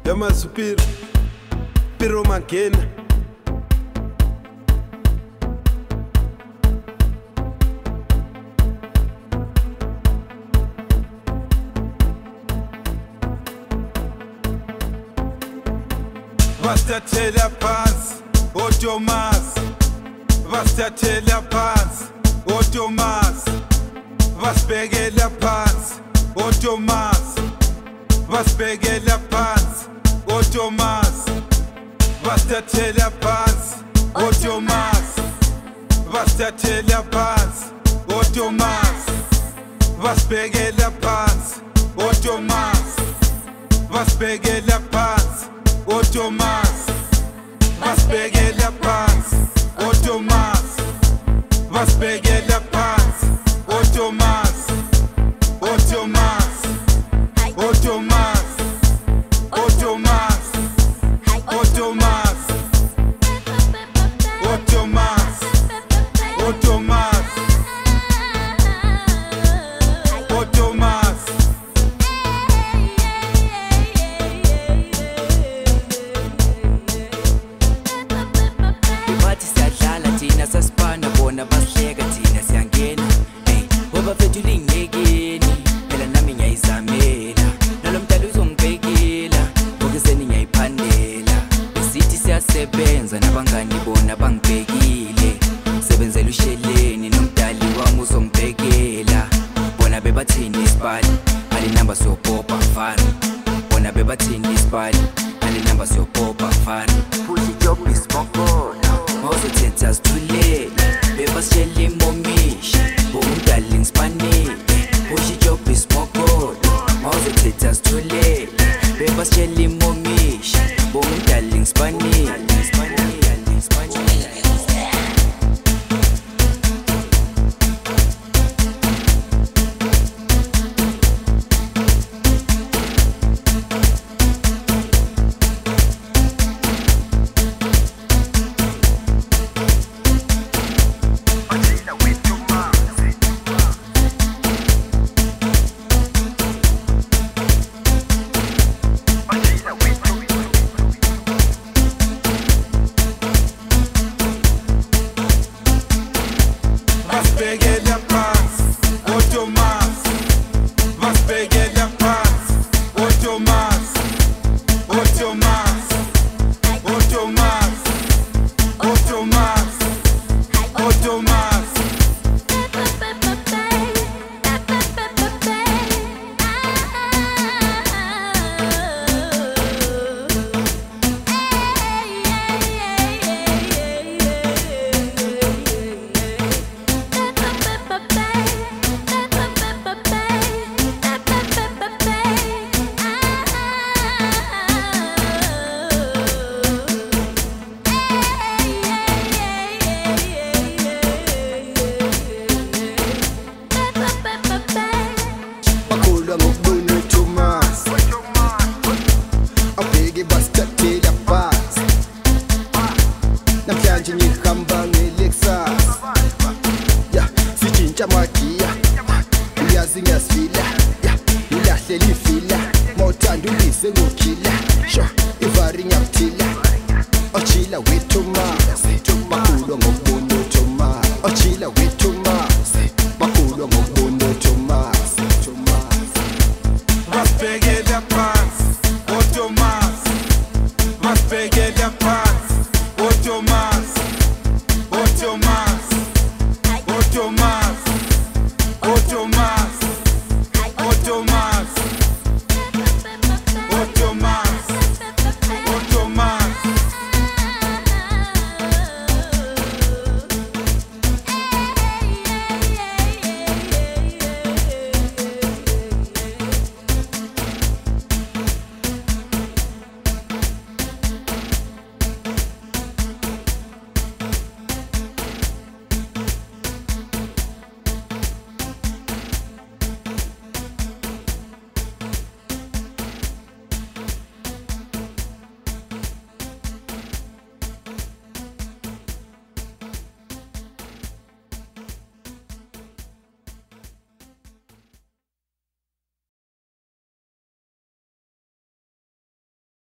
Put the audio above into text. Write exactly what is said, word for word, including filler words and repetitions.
Yamasupir Piro Mangena Vastatela phansi oThomas Vastatela phansi oThomas Vasibekela phansi oThomas Vasibekela phansi oThomas Vastatela phansi oThomas Vastatela phansi oThomas Vasibekela phansi oThomas Vasibekela phansi oThomas Vasibekela phansi oThomas Vasibekela phansi oThomas oThomas oThomas oThomas oThomas oThomas oThomas oThomas Bathi siyadlala thina sasibana bona basihleka thina siyangena hey ngoba fethu lingekeni phela nami ngiyayizamela nalo mdala uzongibhekela ngoke seni ngiyayiphandela besithi siyasebenza nabangani bona bangibhekile sebenzela usheleni nomdali wami uzongibhekela bona bebathini isipali ali number sopopa mfana bona bebathini isipali ali number sopopa mfana push it up is mokona Mawuzothetha sithule bebasitshela imomishi umdali ngisipani push it up is mokona Mawuzothetha sithule bebasitshela imomishi umdali ngisipani Vasibekela phansi oThomas Vasibekela phansi oThomas oThomas